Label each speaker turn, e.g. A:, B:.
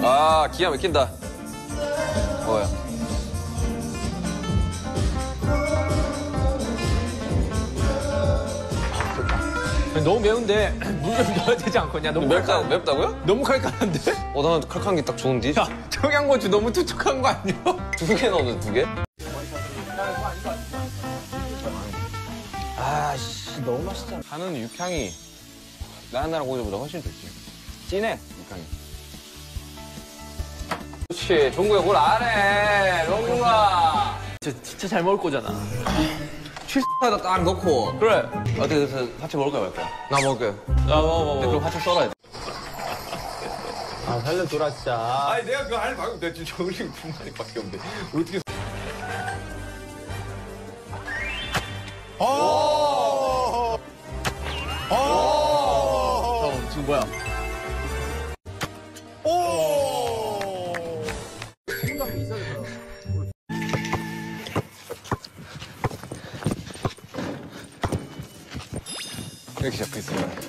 A: 아, 기가 막힌다. 뭐야?
B: 너무 매운데 물 좀 넣어야 되지 않겠냐? 너무
A: 맵다고요?
B: 너무 칼칼한데?
A: 나는 칼칼한 게 딱 좋은데?
B: 야, 청양고추 너무 투척한 거 아니야?
A: 2개 넣었는데 2개?
B: 아씨, 너무 맛있잖아.
A: 간은 육향이 다른 나라 고기보다 훨씬 좋지. 진해, 육향이. 그렇지, 종구야 뭘 안 해. 너무 좋아.
B: 진짜 잘 먹을 거잖아.
A: 칠수에다 딱 넣고.
B: 그래.
A: 어떻게 해서 같이 먹을까 말까? 나 먹을게.
B: 먹어.
A: 그럼 같이 썰어야 돼.
B: 아, 살려줘라, 진짜.
A: 아니 내가 그거 할 말고 내가 지금 정신 분만이밖에 없는데 어떻게?
B: 지금 뭐야?
A: 이렇게 잡혀 있어요.